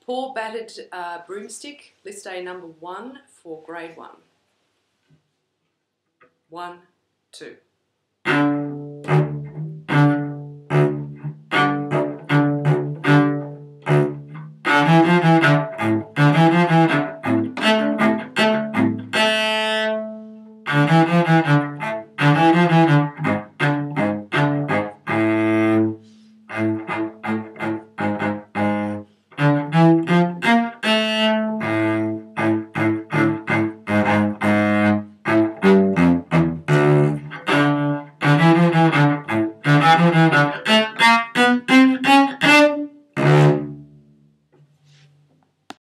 Pour Battered Broomstick, list A number 1 for grade 1. 1, 2.